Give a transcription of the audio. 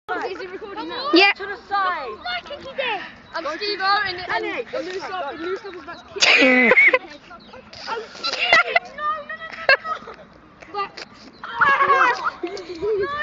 Is it recording now? Yeah. To the side. Flykicky there. I'm Steve-O and loose stuff is about to kick. Oh shit! No.